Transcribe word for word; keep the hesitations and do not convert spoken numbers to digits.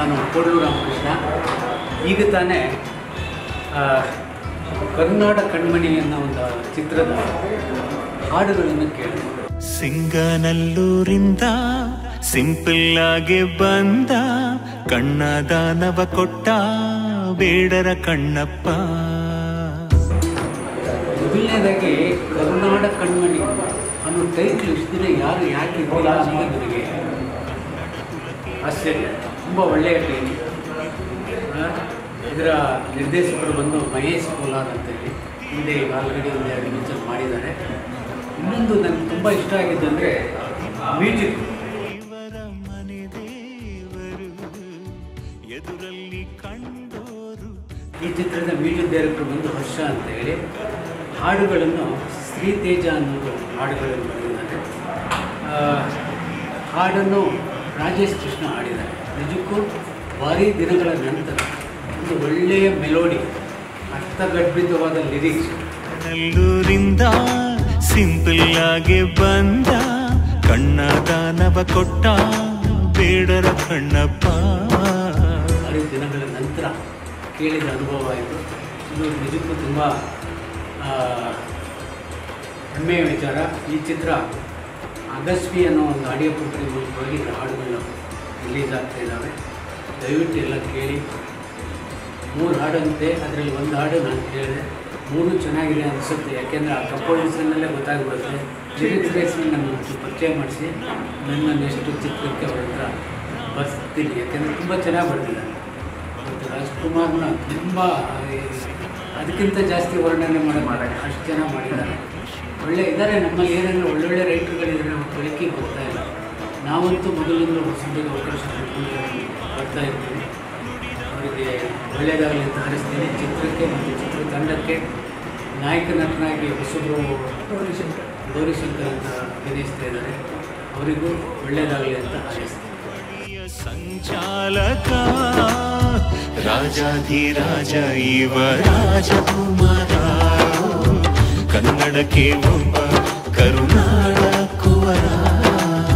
ನಾನು ಕೋಡ್ಲು ರಾಮಕೃಷ್ಣ. ಈಗ ತಾನೇ ಕರುನಾಡ ಕಣ್ಮಣಿ ಅನ್ನೋ ಒಂದು ಚಿತ್ರದ ಹಾಡುಗಳನ್ನು ಕೇಳಿದೆ. ಸಿಂಗನಲ್ಲೂರಿಂದ ಸಿಂಪಲ್ ಆಗಿ ಬಂದ ಕಣ್ಣ ದಾನವ ಕೊಟ್ಟ ಬೇಡರ ಕಣ್ಣಪ್ಪ. ಮೊದಲನೇದಾಗಿ ಕರುನಾಡ ಕಣ್ಮಣಿ ಅನ್ನೋ ಟೈಟ್ಲ್ ಇಷ್ಟು ದಿನ ಯಾರು ಯಾಕೆ ಇರಲಿಲ್ಲ ಅನ್ನೋದು ನನಗೆ ಆಶ್ಚರ್ಯ. ತುಂಬ ಒಳ್ಳೆಯ ಟೈಟ್ಲ್. ಇದರ ನಿರ್ದೇಶಕರು ಬಂದು ಮಹೇಶ್ ಕೋಲಾರ್ ಅಂತೇಳಿ ಹಿಂದೆ ಈಗ ಆಲ್ರೆಡಿ ಒಂದು ಎರಡು ಪಿಕ್ಚರ್ ಮಾಡಿದ್ದಾರೆ. ಇನ್ನೊಂದು ನನಗೆ ತುಂಬ ಇಷ್ಟ ಆಗಿದ್ದಂದರೆ ಮ್ಯೂಸಿಕ್. ಈ ಚಿತ್ರದ ಮ್ಯೂಸಿಕ್ ಡೈರೆಕ್ಟರ್ ಬಂದು ಹರ್ಷ ಅಂತೇಳಿ, ಹಾಡುಗಳನ್ನು ಶ್ರೀತೇಜ ಅನ್ನೋದು ಹಾಡುಗಳನ್ನು ಬರೆದಿದ್ದಾರೆ. ಹಾಡನ್ನು ರಾಜೇಶ್ ಕೃಷ್ಣ ಹಾಡಿದ್ದಾರೆ. ನಿಜಕ್ಕೂ ಭಾರೀ ದಿನಗಳ ನಂತರ ಒಂದು ಒಳ್ಳೆಯ ಮೆಲೋಡಿ, ಅರ್ಥಗರ್ಭಿತವಾದ ಲಿರಿಕ್ಸ್. ನಲ್ಲೂರಿಂದ ಸಿಂಪಲ್ ಆಗಿ ಬಂದ ಕಣ್ಣ ದಾನವ ಕೊಟ್ಟ ಬೇಡರ ಕಣ್ಣಪ್ಪ. ಭಾರೀ ದಿನಗಳ ನಂತರ ಕೇಳಿದ ಅನುಭವ ಆಯಿತು. ಇದು ನಿಜಕ್ಕೂ ತುಂಬ ಹೆಮ್ಮೆಯ ವಿಚಾರ. ಈ ಚಿತ್ರ ಅಗಸ್ವಿ ಅನ್ನೋ ಒಂದು ಆಡಿಯೋ ಕಂಪನಿ ಮೂಲಕವಾಗಿ ಹಾಡುಗಳು ರಿಲೀಸ್ ಆಗ್ತಾ ಇದ್ದಾವೆ. ದಯವಿಟ್ಟು ಎಲ್ಲ ಕೇಳಿ. ಮೂರು ಹಾಡಂತೆ, ಅದರಲ್ಲಿ ಒಂದು ಹಾಡು ನಾನು ಕೇಳಿದೆ. ಮೂರು ಚೆನ್ನಾಗಿದೆ ಅನಿಸುತ್ತೆ. ಯಾಕೆಂದರೆ ಆ ಕಂಪೋಸಿಷನ್ನಲ್ಲೇ ಗೊತ್ತಾಗ್ಬಿಡುತ್ತೆ. ಲಿರಿಕ್ಸ್ ಬೇಸ್ನ ನನ್ನ ಪರಿಚಯ ಮಾಡಿಸಿ ನನ್ನ ನೆಕ್ಸ್ಟ್ ಚಿತ್ರಕ್ಕೆ ಅವ್ರ ಹತ್ರ ಬರ್ತೀನಿ. ಯಾಕೆಂದರೆ ತುಂಬ ಚೆನ್ನಾಗಿ ಬರ್ತಿದ್ದಾರೆ. ಮತ್ತು ರಾಜ್ಕುಮಾರ್ನ ತುಂಬ ಅದಕ್ಕಿಂತ ಜಾಸ್ತಿ ವರ್ಣನೆ ಮಾಡಿ ಅಷ್ಟು ಚೆನ್ನಾಗಿ ಮಾಡಿದ್ದಾರೆ. ಒಳ್ಳೆ ಇದ್ದಾರೆ ನಮ್ಮಲ್ಲಿ. ಏನಂದರೆ ಒಳ್ಳೊಳ್ಳೆ ರೈಟರ್ಗಳಿದ್ದಾರೆ, ಅವ್ರ ಬೆಳಕಿಗೆ ಬರ್ತಾ ಇಲ್ಲ. ನಾವಂತೂ ಮೊದಲಿಂದ ಹೊಸದಿಗೆ ಅವಕಾಶ ಕೊಟ್ಕೊಂಡು ಬರ್ತಾ ಇರ್ತೀವಿ. ಅವರಿಗೆ ಒಳ್ಳೆಯದಾಗಲಿ ಅಂತ ಹಾರೈಸ್ತೀನಿ. ಚಿತ್ರಕ್ಕೆ ಮತ್ತು ಚಿತ್ರತಂಡಕ್ಕೆ ನಾಯಕ ನಟನಾಗಿ ಹೊಸಬ್ರು ಗೌರಿಶಂಕರ್ ಗೌರಿಶಂಕರ್ ಅಂತ ಅಭಿನಯಿಸ್ತಾ ಇದ್ದಾರೆ. ಅವರಿಗೂ ಒಳ್ಳೆಯದಾಗಲಿ ಅಂತ ಹಾರೈಸ್ತೀನಿ. ಸಂಚಾಲಕ ರಾಜಾಧಿರಾಜ ಇವ ರಾಜಕುಮಾರ, ಕನ್ನಡಕ್ಕೆ ಒಬ್ಬ ಕರುಣ